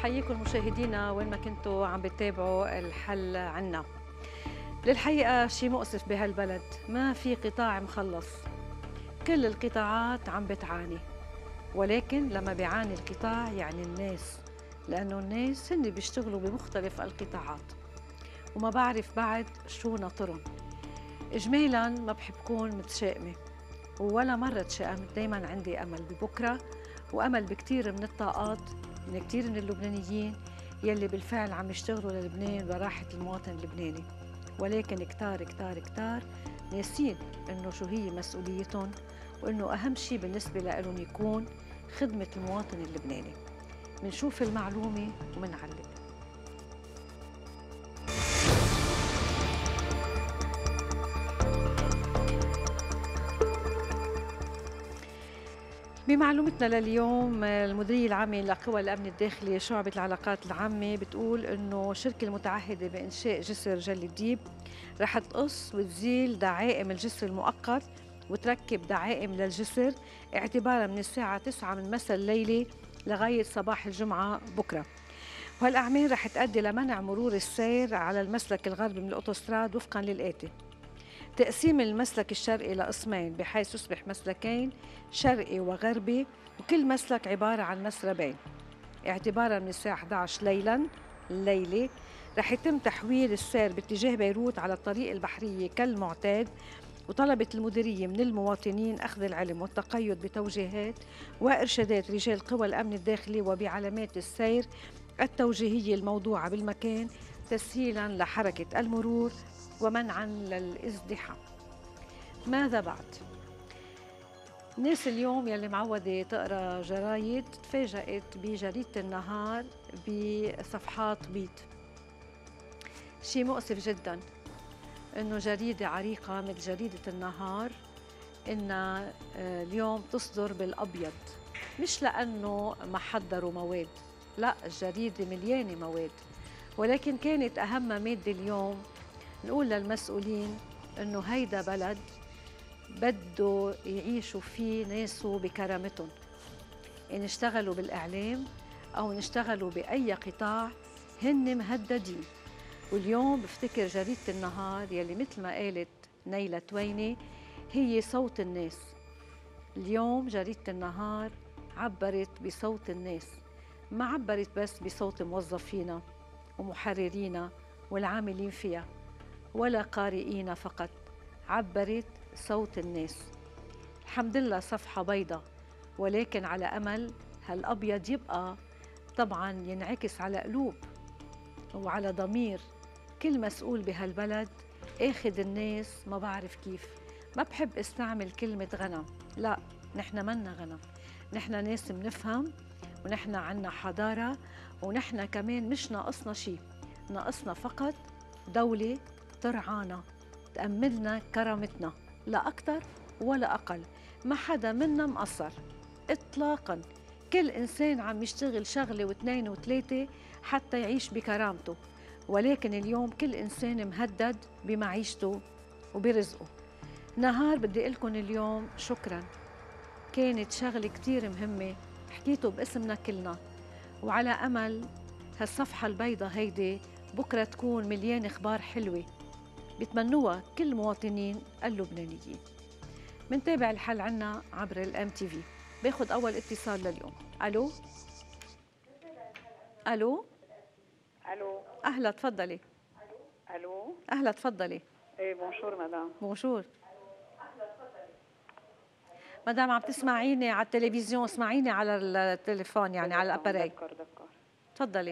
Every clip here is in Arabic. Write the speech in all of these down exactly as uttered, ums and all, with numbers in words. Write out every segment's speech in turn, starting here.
بحييكم مشاهدينا وين ما كنتوا عم بتتابعوا الحل عنا. للحقيقة شيء مؤسف بهالبلد، ما في قطاع مخلص، كل القطاعات عم بتعاني، ولكن لما بيعاني القطاع يعني الناس، لأنه الناس هن بيشتغلوا بمختلف القطاعات وما بعرف بعد شو ناطرهم. إجمالا ما بحب كون متشائمة ولا مرة تشائمت، دايما عندي أمل ببكرة وأمل بكتير من الطاقات من كتير من اللبنانيين يلي بالفعل عم يشتغلوا للبنان وراحة المواطن اللبناني، ولكن كتار كتار كتار ناسين إنه شو هي مسؤوليتهم، وإنه أهم شيء بالنسبة لهم يكون خدمة المواطن اللبناني. منشوف المعلومة ومنعلق. بمعلومتنا لليوم المديرية العامة لقوى الأمن الداخلي شعبة العلاقات العامة بتقول إنه الشركة المتعهدة بإنشاء جسر جل الديب رح تقص وتزيل دعائم الجسر المؤقت وتركب دعائم للجسر اعتبارا من الساعة تسعة من مساء الليلة لغاية صباح الجمعة بكرة. وهالأعمال رح تؤدي لمنع مرور السير على المسلك الغربي من الأوتوستراد وفقا للآتي: تقسيم المسلك الشرقي لقسمين بحيث يصبح مسلكين شرقي وغربي، وكل مسلك عبارة عن مسربين. اعتبارا من الساعة إحدى عشر ليلا الليلة رح يتم تحويل السير باتجاه بيروت على الطريق البحرية كالمعتاد، وطلبت المديرية من المواطنين أخذ العلم والتقيد بتوجيهات وإرشادات رجال قوى الأمن الداخلي وبعلامات السير التوجيهية الموضوعة بالمكان تسهيلاً لحركة المرور ومنعاً للازدحام. ماذا بعد؟ الناس اليوم يلي معودة تقرأ جرايد تفاجأت بجريدة النهار بصفحات بيض. شيء مؤسف جداً إنه جريدة عريقة مثل جريدة النهار إنها اليوم تصدر بالأبيض، مش لأنه ما حضروا مواد، لا، الجريدة مليانة مواد، ولكن كانت أهم مادة اليوم نقول للمسؤولين إنه هيدا بلد بده يعيشوا فيه ناسه بكرامتهم، إن اشتغلوا بالإعلام أو إن اشتغلوا بأي قطاع هن مهددين. واليوم بفتكر جريدة النهار يلي مثل ما قالت نيلة تويني هي صوت الناس. اليوم جريدة النهار عبرت بصوت الناس، ما عبرت بس بصوت موظفينا ومحررينا والعاملين فيها ولا قارئين فقط، عبرت صوت الناس. الحمد لله صفحة بيضة، ولكن على أمل هالأبيض يبقى طبعاً ينعكس على قلوب وعلى ضمير كل مسؤول بهالبلد اخذ الناس. ما بعرف كيف، ما بحب استعمل كلمة غنم، لا، نحن منا غنم، نحن ناس منفهم ونحن عنا حضارة، ونحن كمان مش ناقصنا شيء، ناقصنا فقط دولة ترعانا تأملنا كرامتنا، لا أكتر ولا أقل. ما حدا منا مقصر إطلاقا، كل إنسان عم يشتغل شغلة واثنين وثلاثة حتى يعيش بكرامته، ولكن اليوم كل إنسان مهدد بمعيشته وبرزقه. نهار بدي أقول لكم اليوم شكراً، كانت شغلة كتير مهمة حكيته باسمنا كلنا، وعلى أمل هالصفحة البيضة هيدي بكرة تكون مليان أخبار حلوة بيتمنوها كل المواطنين اللبنانيين. منتابع الحل عنا عبر الام تي في. باخد أول اتصال لليوم. ألو ألو الو. أهلا تفضلي. الو. أهلا تفضلي. ايه بونجور مدام. بونجور مدام، عم تسمعيني على التلفزيون، اسمعيني على التليفون يعني على الاباري. دكر دكر تفضلي.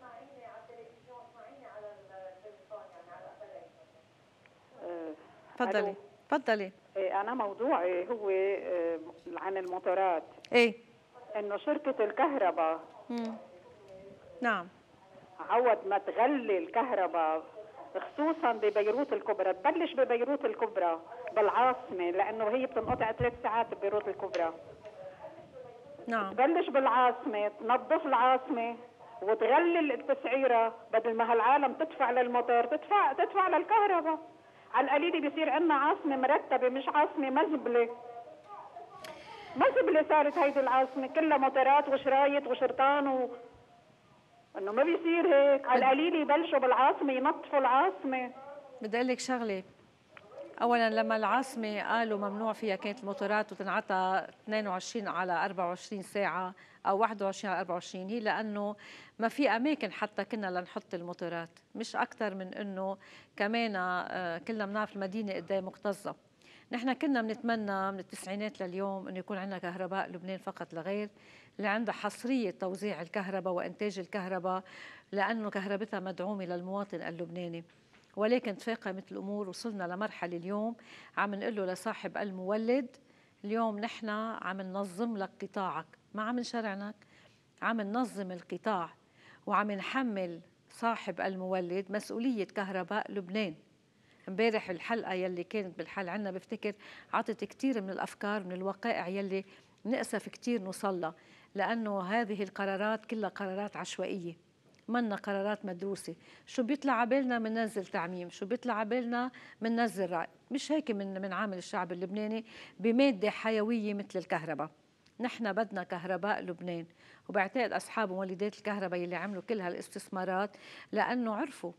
آه، تفضلي الو. تفضلي. إيه انا موضوعي هو آه، عن الموتورات. ايه. انه شركة الكهرباء مم. نعم. عوض ما تغلي الكهرباء خصوصا ببيروت الكبرى، تبلش ببيروت الكبرى بالعاصمة، لانه هي بتنقطع ثلاث ساعات ببيروت الكبرى. نعم. تبلش بالعاصمة، تنظف العاصمة وتغلي التسعيرة، بدل ما هالعالم تدفع للموتور تدفع تدفع للكهرباء. على القليل بيصير عندنا عاصمة مرتبة، مش عاصمة مزبلة. مزبلة صارت هيدي العاصمة، كلها موتورات وشرايط وشرطان و... انه ما بيصير هيك، على القليل يبلشوا بالعاصمه ينظفوا العاصمه. بدي اقول لك شغله، اولا لما العاصمه قالوا ممنوع فيها كانت الموتورات وتنعطى اثنين وعشرين على أربعة وعشرين ساعه او واحد وعشرين على أربعة وعشرين، هي لانه ما في اماكن حتى كنا لنحط الموتورات، مش اكثر من انه كمان آه، كلنا بنعرف المدينه قد ايه مكتظه. نحن كنا بنتمنى من التسعينات لليوم انه يكون عندنا كهرباء لبنان فقط لا غير، اللي عندها حصريه توزيع الكهرباء وانتاج الكهرباء، لانه كهربتها مدعومه للمواطن اللبناني. ولكن تفاقمت الامور، وصلنا لمرحله اليوم عم نقول له لصاحب المولد اليوم نحن عم ننظم لك قطاعك، ما عم نشرعنك، عم ننظم القطاع وعم نحمل صاحب المولد مسؤوليه كهرباء لبنان. امبارح الحلقه يلي كانت بالحل عنا بفتكر عطت كثير من الافكار من الوقائع يلي نأسف كثير نوصلها، لانه هذه القرارات كلها قرارات عشوائيه، منا قرارات مدروسه، شو بيطلع عبالنا بننزل تعميم، شو بيطلع عبالنا بننزل رأي، مش هيك من من عامل الشعب اللبناني بماده حيويه مثل الكهرباء. نحن بدنا كهرباء لبنان، وبعتقد اصحاب مولدات الكهرباء اللي عملوا كل هالاستثمارات لانه عرفوا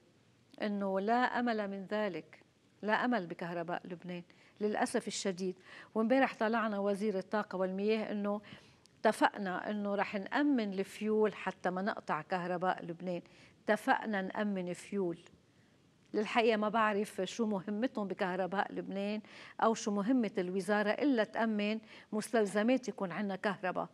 انه لا امل من ذلك، لا امل بكهرباء لبنان للاسف الشديد. وامبارح طلعنا وزير الطاقه والمياه انه اتفقنا انه رح نأمن الفيول حتى ما نقطع كهرباء لبنان، اتفقنا نأمن فيول. للحقيقه ما بعرف شو مهمتهم بكهرباء لبنان او شو مهمه الوزاره الا تأمن مستلزمات يكون عندنا كهرباء.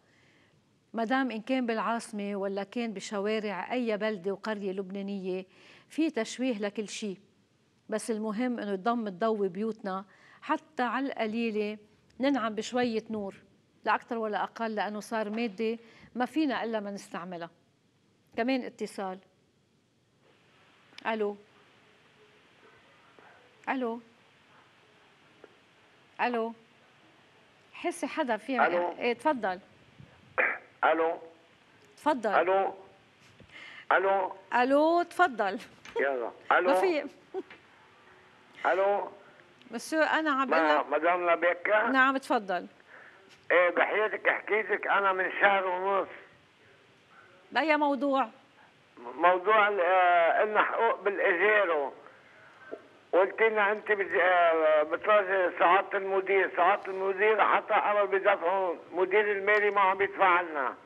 ما دام ان كان بالعاصمه ولا كان بشوارع اي بلده وقريه لبنانيه في تشويه لكل شيء، بس المهم انه تضم تضوي بيوتنا حتى على القليله ننعم بشويه نور، لا اكثر ولا اقل، لانه صار ماده ما فينا الا ما نستعملها. كمان اتصال. الو الو الو حسي حدا في. الو ايه تفضل. الو تفضل. الو الو الو تفضل. يلا ما الو في. الو مسيو انا عم بقول ما لك. مدام لبيكا. نعم تفضل. ايه بحياتك حكيت لك انا من شهر ونص بأي موضوع؟ موضوع ال- آه، لنا حقوق بالاجاره، قلت لنا انت بت- آه، بتراجع سعاده المدير، سعاده المدير حتى امر بدفعه، مدير المالي ما عم بيدفع لنا.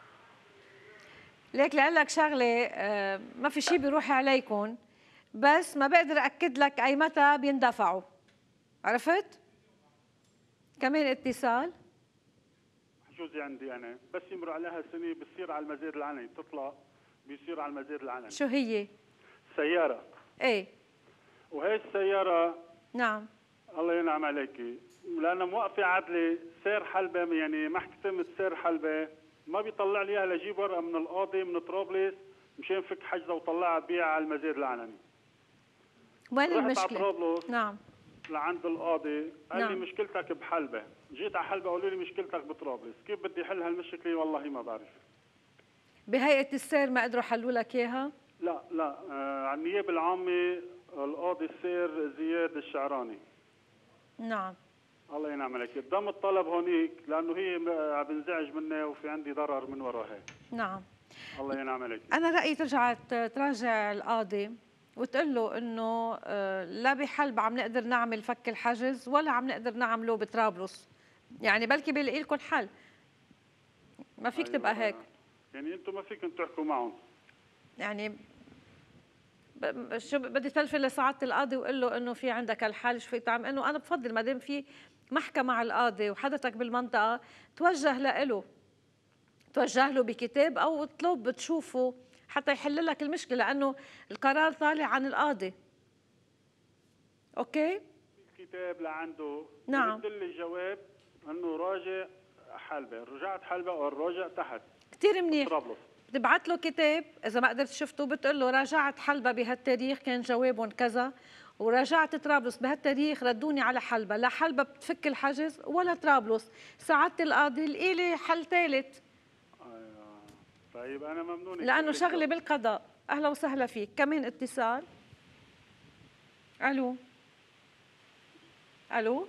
ليك لأقول لك شغله، آه، ما في شيء بيروح عليكم، بس ما بقدر اكد لك اي متى بيندفعوا، عرفت؟ كمان اتصال. جوزي عندي انا بس يمر عليها سنه بتصير على المزاد العنني، تطلع بيصير على المزاد العنني. شو هي؟ سياره. ايه. وهي السياره نعم. الله ينعم عليكي، لانها موقفه عدلي سير حلبه، يعني محكمه سير حلبه ما بيطلع لي اياها لجيب ورقه من القاضي من طرابلس مشان فك حجزه وطلعها بيعها على المزاد العنني. وين رحت المشكله؟ على طرابلس نعم. لعند القاضي قال نعم. لي مشكلتك بحلبه، جيت على حلبه قالوا لي مشكلتك بطرابلس، كيف بدي احل هالمشكله والله ما بعرف. بهيئه السير ما قدروا حلوا لك اياها؟ لا لا آه على النيابه العامه القاضي السير زياد الشعراني. نعم. الله ينعم عليك، ضم الطلب هونيك لانه هي عم بنزعج مني وفي عندي ضرر من وراها. نعم. الله ينعم عليك. انا رايي ترجع تراجع القاضي وتقول له انه آه، لا بحلب عم نقدر نعمل فك الحجز ولا عم نقدر نعمله بطرابلس، يعني بلكي بيلاقي لكم حل، ما فيك أيوة. تبقى هيك. يعني انتم ما فيكم تحكوا معهم. يعني ب- شو بدي تلفن لسعاده القاضي واقول له انه في عندك الحل، شو فيك تعمل؟ انه انا بفضل ما دام في محكمه على القاضي وحضرتك بالمنطقه توجه له، توجه له بكتاب او اطلب تشوفه حتى يحل لك المشكله، لانه القرار طالع عن القاضي. اوكي؟ الكتاب لعنده. نعم. جبت لي جواب انه راجع حلبه، رجعت حلبه والراجع تحت. كثير منيح. طرابلس. بتبعت له كتاب، اذا ما قدرت شفته بتقول له راجعت حلبة بهالتاريخ كان جوابهم كذا، وراجعت طرابلس بهالتاريخ ردوني على حلبة، لا حلبة بتفك الحجز ولا طرابلس، سعادة القاضي لقي لي حل ثالث. ايوه طيب انا ممنون. لانه شغله بالقضاء. اهلا وسهلا فيك. كمان اتصال. الو الو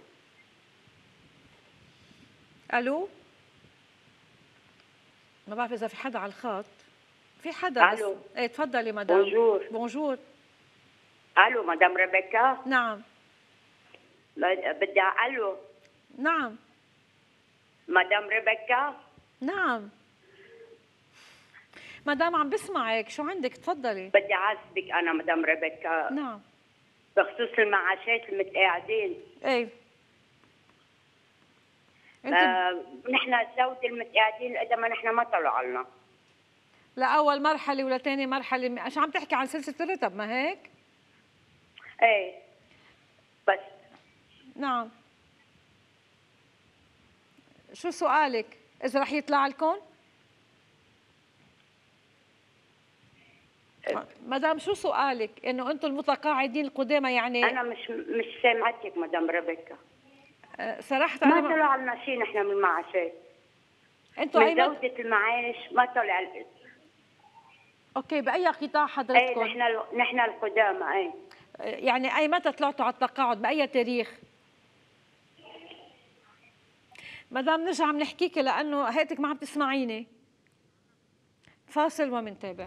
الو ما بعرف اذا في حدا على الخط، في حدا بس. الو. ايه تفضلي مدام. بونجور. بونجور. الو مدام ريبيكا. نعم. بدي الو. نعم. مدام ريبيكا. نعم مدام عم بسمعك، شو عندك؟ تفضلي. بدي اعاتبك انا مدام ريبيكا. نعم. بخصوص المعاشات المتقاعدين. ايه انت آه نحن زود المتقاعدين اذا ما نحن ما طلعوا لنا لاول مرحله ولا ثاني مرحله، عشان عم تحكي عن سلسله الرتب ما هيك؟ ايه بس. نعم. شو سؤالك؟ اذا رح يطلع لكم؟ مدام شو سؤالك؟ انه انتم المتقاعدين القدامى يعني. انا مش مش سامعتك مدام ريبيكا. أه صراحه ما انا طلع لنا شيء نحن من المعاشات. انتم من اي جودة المعاش ما طلع ال... اوكي باي قطاع حضرتكم؟ ايه نحن نحن القدامى. ايه يعني اي متى طلعتوا على التقاعد؟ باي تاريخ؟ مدام نرجع بنحكيكي لانه هيك ما عم تسمعيني. فاصل ومنتابع.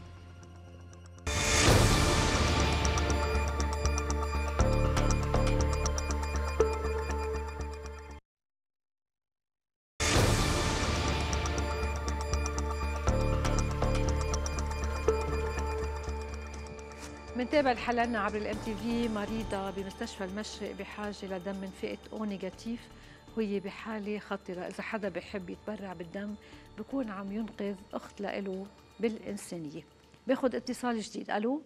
منتابع حلقنا عبر الام تي في. مريضة بمستشفى المشرق بحاجة لدم من فئة او نيجاتيف، وهي بحالة خطرة. إذا حدا بحب يتبرع بالدم بكون عم ينقذ أخت لإله بالإنسانية. باخد اتصال جديد. ألو.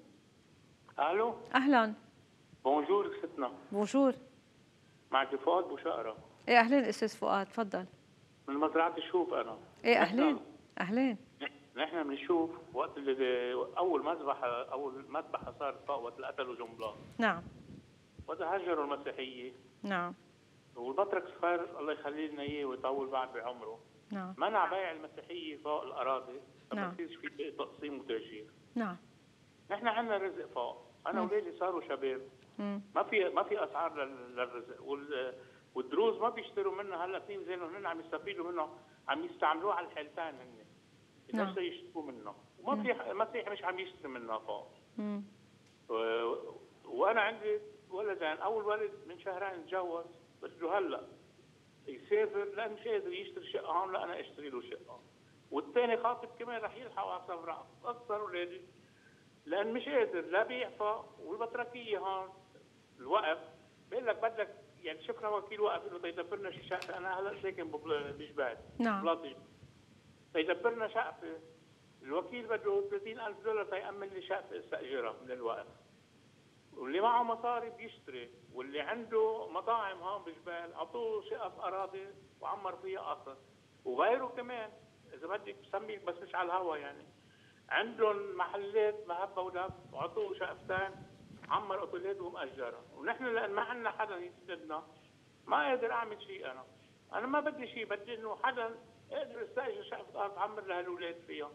ألو. أهلا. بونجور ستنا. بونجور. معك فؤاد بوشقرة. إيه أهلين أستاذ فؤاد، تفضل. من مزرعة الشوف أنا. إيه أهلين. أهلين. نحن بنشوف وقت اللي اول مذبحه اول مذبحه صارت فوق وقت اللي قتلوا جنبلاط. نعم. وقت هجروا المسيحيه. نعم. والبطرك صفير الله يخلي لنا اياه ويطول بعد بعمره. نعم. منع بيع المسيحيه فوق الاراضي فما نعم. يصيرش في تقسيم وتهجير. نعم. نحن عندنا رزق فوق، انا واولادي صاروا شباب. مم. ما في ما في اسعار للرزق وال والدروز ما بيشتروا منها هلا في زين هن عم يستفيدوا منه، عم يستعملوه على الحلفان هن. نعم. بس يشتروا منه وما في مسيحي مش عم يشتري منه فوق. مم. و... وانا عندي ولدين، اول ولد من شهرين تجوز بده هلا يسافر لان مش قادر يشتري شقه هون، لا انا اشتري له شقه. والثاني خاطب كمان رح يلحق على صفراء، اكثر اولادي لان مش قادر لا بيعفى والبطركيه هون الوقف بيقول لك بدك يعني شفنا وكيل وقف انه تيدبرنا شي شقه. انا هلا ساكن بجبال. نعم. بلاطي تيدبرنا شقه، الوكيل بده ثلاثين ألف دولار تيأمن لي شقه استاجرها من الوقف. واللي معه مصاري بيشتري، واللي عنده مطاعم هون بجبال اعطوه شقه في اراضي وعمر فيها قصر، وغيره كمان اذا بدك بسميك بس مش على الهوا يعني. عندهم محلات مهبه ودب وعطوه شقفتين عمر اوتيلات ومأجرها، ونحن لان ما عندنا حدا يسندنا ما قادر اعمل شيء. انا انا ما بدي شيء، بدي انه حدا اقدر استاجر شقفه ارض عمر لهالولاد فيها.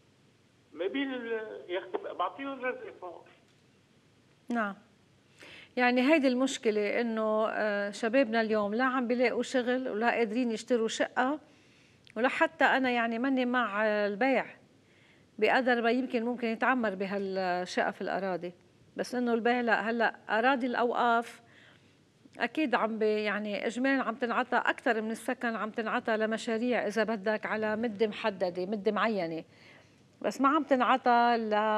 ما بين يختب بعطيهم الرزق فوق. نعم. يعني هيدي المشكلة انه شبابنا اليوم لا عم بيلاقوا شغل ولا قادرين يشتروا شقة، ولا حتى انا يعني ماني مع البيع بقدر ما يمكن ممكن يتعمر بهالشقة في الاراضي، بس انه البيع لا. هلا اراضي الاوقاف اكيد عم بي يعني اجمالا عم تنعطى اكثر من السكن، عم تنعطى لمشاريع اذا بدك على مده محدده مده معينه، بس ما عم تنعطى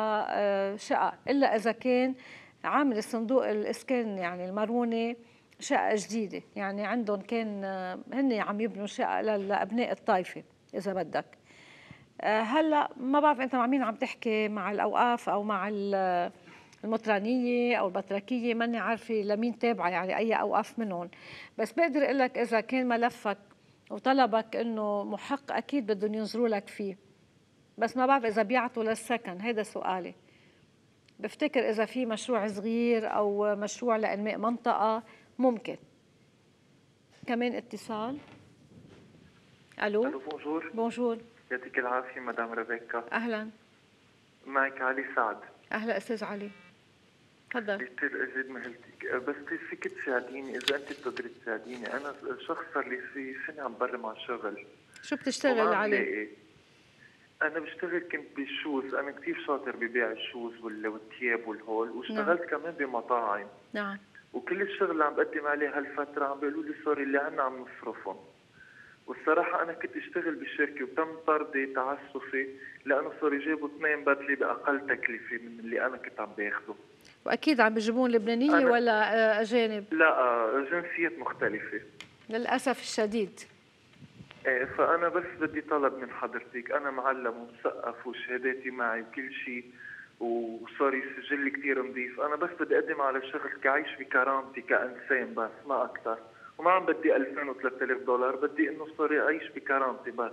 لشقه الا اذا كان عامل الصندوق الاسكان يعني المرونه شقه جديده، يعني عندهم كان هن عم يبنوا شقه لابناء الطائفه اذا بدك. هلا ما بعرف انت مع مين عم تحكي، مع الاوقاف او مع المطرانيه او البطركيه، ماني عارفه لمين تابعه يعني اي اوقاف منهم، بس بقدر اقول لك اذا كان ملفك وطلبك انه محق اكيد بدهم ينظروا لك فيه، بس ما بعرف اذا بيعطوا للسكن. هيدا سؤالي. بفتكر اذا في مشروع صغير او مشروع لانماء منطقه ممكن. كمان اتصال. الو. الو بونجور. بونجور. يعطيك العافيه مدام ريبيكا. اهلا. معك علي سعد. اهلا استاذ علي، تفضل. يطير اجد مهلتك، بس فيك تساعديني اذا انت بتقدري تساعديني. انا شخص صار لي في سنه عم برم على شغل. شو بتشتغل علي؟ انا بشتغل كنت بالشوز، انا كثير شاطر ببيع الشوز وال- والثياب والهول، واشتغلت كمان بمطاعم. نعم. وكل الشغل اللي عم بقدم عليه هالفتره عم بيقولوا لي سوري اللي عنا عم نصرفهم. والصراحه انا كنت اشتغل بالشركه وتم طردي تعسفي لانه صاروا يجيبوا اثنين بدلي باقل تكلفه من اللي انا كنت عم باخده. واكيد عم بيجيبون لبنانيه ولا آه، اجانب؟ لا آه، جنسيات مختلفه للاسف الشديد. ايه، فانا بس بدي طلب من حضرتك، انا معلم ومثقف وشهاداتي معي وكل شيء وصار سجلي كثير نظيف، انا بس بدي اقدم على شغل كعيش بكرامتي كانسان بس ما اكثر، وما عم بدي ألفين وثلاثة آلاف دولار، بدي انه صار اعيش بكرامتي بس.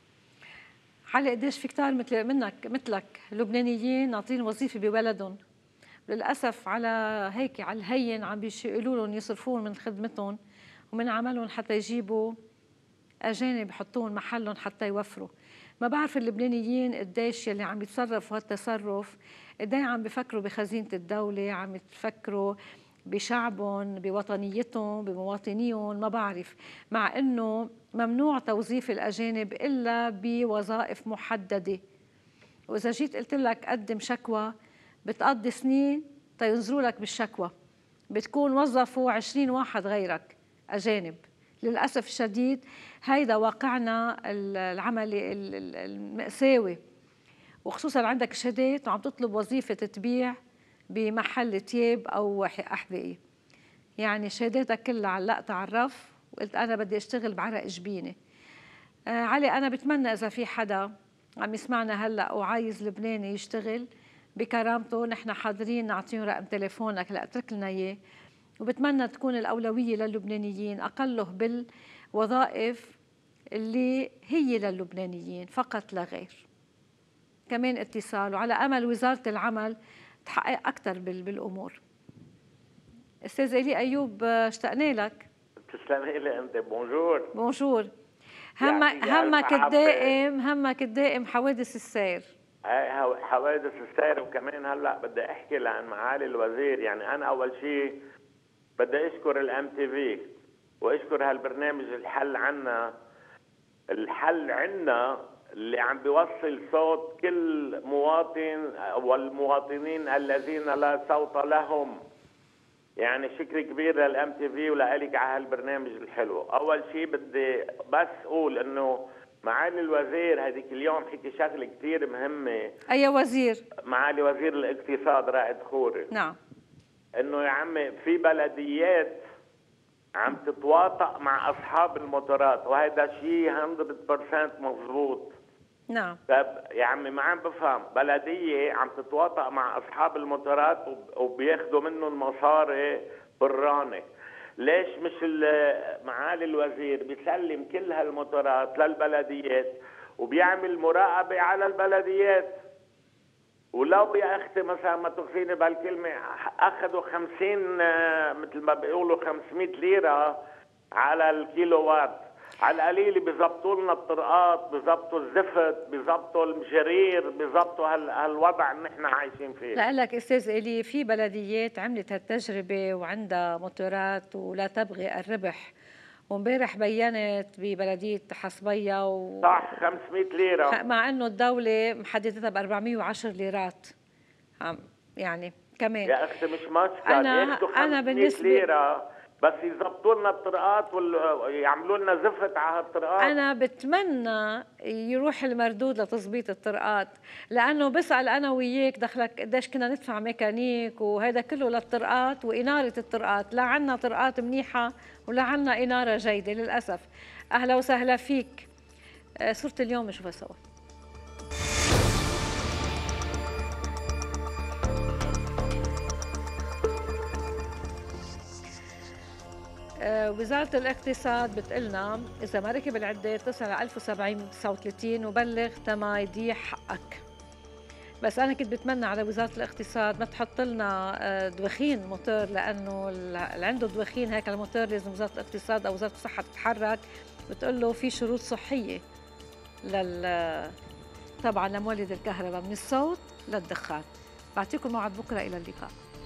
علي قديش في كتار مثل منك مثلك لبنانيين ناطرين وظيفه ببلدهم، للاسف على هيك على الهين عم بيشيلوا لهم يصرفون من خدمتهم ومن عملهم حتى يجيبوا اجانب يحطون محلهم حتى يوفروا. ما بعرف اللبنانيين قديش يلي عم يتصرفوا هالتصرف قديه عم بفكروا بخزينه الدوله، عم يتفكروا بشعبهم بوطنيتهم بمواطنيهم، ما بعرف. مع انه ممنوع توظيف الاجانب الا بوظائف محدده، واذا جيت قلت لك قدم شكوى بتقضي سنين تينظروا لك بالشكوى، بتكون وظفوا عشرين واحد غيرك اجانب. للاسف الشديد هيدا واقعنا العملي المأساوي، وخصوصا عندك شهادات وعم تطلب وظيفه تبيع بمحل تياب او احذيه، يعني شهاداتك كلها علقتها على الرف وقلت انا بدي اشتغل بعرق جبيني. آه علي، انا بتمنى اذا في حدا عم يسمعنا هلا وعايز لبناني يشتغل بكرامته، نحن حاضرين نعطيهم رقم تليفونك هلا اترك لنا اياه، وبتمنى تكون الاولويه للبنانيين اقله بالوظائف اللي هي للبنانيين فقط لا غير. كمان اتصال، وعلى امل وزاره العمل تحقق اكثر بالامور. استاذ إيلي أيوب اشتقنا لك. تسلمي لي انت. بونجور. بونجور. همك همك الدائم همك الدائم حوادث السير. اي حوادث السير، وكمان هلا بدي احكي عن معالي الوزير. يعني انا اول شيء بدي اشكر الام تي في واشكر هالبرنامج الحل عنا. الحل عنا اللي عم بيوصل صوت كل مواطن والمواطنين الذين لا صوت لهم. يعني شكر كبير للام تي في ولك على هالبرنامج الحلو. اول شيء بدي بس اقول انه معالي الوزير هذيك اليوم حكي شغله كثير مهمه. اي وزير؟ معالي وزير الاقتصاد رائد خوري. نعم. انه يا عمي في بلديات عم تتواطأ مع اصحاب الموتورات، وهذا شيء مية بالمية مضبوط. نعم. طب يا عمي ما عم بفهم، بلديه عم تتواطأ مع اصحاب الموتورات وبياخذوا منهم مصاري برانه. ليش مش معالي الوزير بيسلم كل هالموتورات للبلديات وبيعمل مراقبه على البلديات؟ ولو يا اختي مثلا ما تخفيني بهالكلمه اخذوا خمسين مثل ما بيقولوا خمسمية ليره على الكيلو وات، على القليل بيظبطوا لنا الطرقات، بيظبطوا الزفت، بيظبطوا المجرير، بيظبطوا هالوضع اللي نحن عايشين فيه. لا لك استاذ إيلي، في بلديات عملت هالتجربه وعندها موتورات ولا تبغي الربح، وامبارح بينت ببلديه حصبيه و... صح خمسمية ليره، مع انه الدوله محددتها ب أربعمية وعشرة ليرات. يعني كمان يا اختي مش مشكله، انا انا بالنسبه ليرة بس يظبطوا لنا الطرقات ويعملوا لنا زفت على هالطرقات. انا بتمنى يروح المردود لتظبيط الطرقات، لانه بسال انا وياك دخلك قديش كنا ندفع ميكانيك وهذا كله للطرقات واناره الطرقات. لا عنا طرقات منيحه ولا عنا اناره جيده للاسف. اهلا وسهلا فيك. صورة اليوم نشوفها سوا. وزارة الاقتصاد بتقلنا إذا ما ركب العدة اتصل على ألف وسبعمية وتسعة وثلاثين وبلغ تما يضيع حقك. بس أنا كنت بتمنى على وزارة الاقتصاد ما تحط لنا دواخين موتور، لأنه اللي عنده دواخين هيك الموتور لازم وزارة الاقتصاد أو وزارة الصحة تتحرك وتقول له في شروط صحية لل طبعا لمولد الكهرباء من الصوت للدخان. بعطيكم موعد بكرة، إلى اللقاء.